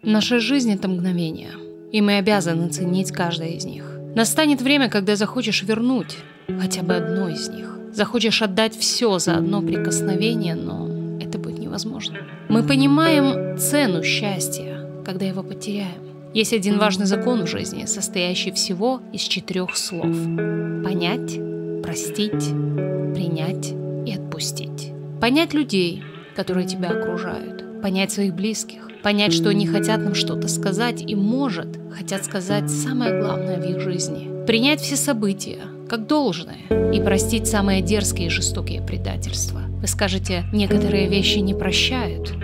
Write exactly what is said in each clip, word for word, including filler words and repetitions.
Наша жизнь — это мгновение, и мы обязаны ценить каждое из них. Настанет время, когда захочешь вернуть хотя бы одно из них. Захочешь отдать все за одно прикосновение, но это будет невозможно. Мы понимаем цену счастья, когда его потеряем. Есть один важный закон в жизни, состоящий всего из четырех слов: понять, простить, принять и отпустить. Понять людей, которые тебя окружают, понять своих близких, понять, что они хотят нам что-то сказать и, может, хотят сказать самое главное в их жизни. Принять все события как должное и простить самые дерзкие и жестокие предательства. Вы скажете, некоторые вещи не прощают.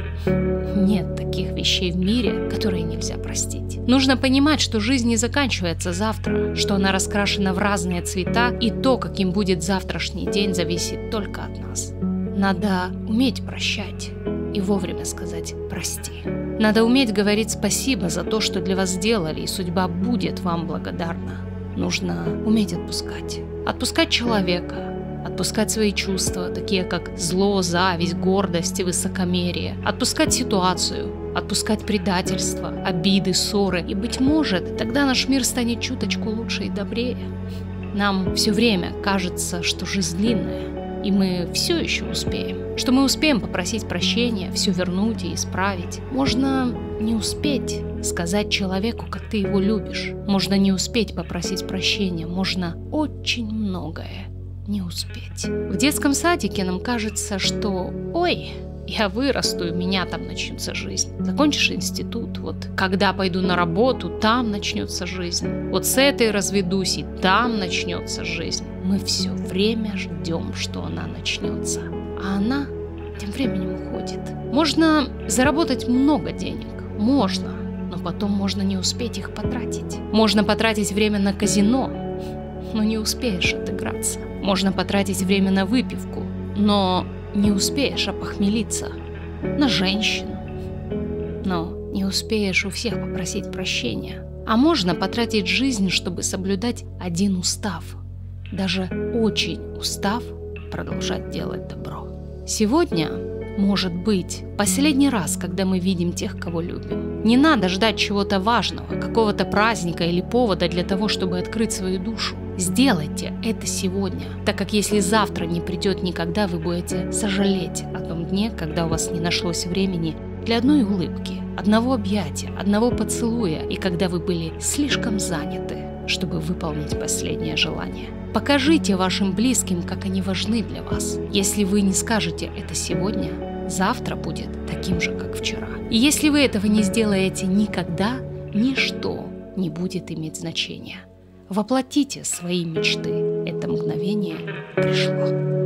Нет таких вещей в мире, которые нельзя простить. Нужно понимать, что жизнь не заканчивается завтра, что она раскрашена в разные цвета, и то, каким будет завтрашний день, зависит только от нас. Надо уметь прощать и вовремя сказать «прости». Надо уметь говорить спасибо за то, что для вас сделали, и судьба будет вам благодарна. Нужно уметь отпускать. Отпускать человека, отпускать свои чувства, такие как зло, зависть, гордость и высокомерие. Отпускать ситуацию, отпускать предательство, обиды, ссоры. И, быть может, тогда наш мир станет чуточку лучше и добрее. Нам все время кажется, что жизнь длинная, и мы все еще успеем. Что мы успеем попросить прощения, все вернуть и исправить. Можно не успеть сказать человеку, как ты его любишь. Можно не успеть попросить прощения. Можно очень многое не успеть. В детском садике нам кажется, что «Ой, я вырасту, и у меня там начнется жизнь». Закончишь институт, вот когда пойду на работу, там начнется жизнь. Вот с этой разведусь, и там начнется жизнь. Мы все время ждем, что она начнется. А она тем временем уходит. Можно заработать много денег. Можно. Но потом можно не успеть их потратить. Можно потратить время на казино, но не успеешь отыграться. Можно потратить время на выпивку, но не успеешь опохмелиться. На женщину, но не успеешь у всех попросить прощения. А можно потратить жизнь, чтобы соблюдать один устав. Даже очень устав продолжать делать добро. Сегодня, может быть, последний раз, когда мы видим тех, кого любим. Не надо ждать чего-то важного, какого-то праздника или повода для того, чтобы открыть свою душу. Сделайте это сегодня, так как если завтра не придет никогда, вы будете сожалеть о том дне, когда у вас не нашлось времени для одной улыбки, одного объятия, одного поцелуя, и когда вы были слишком заняты, чтобы выполнить последнее желание. Покажите вашим близким, как они важны для вас. Если вы не скажете это сегодня, завтра будет таким же, как вчера. И если вы этого не сделаете никогда, ничто не будет иметь значения. Воплотите свои мечты. Это мгновение пришло.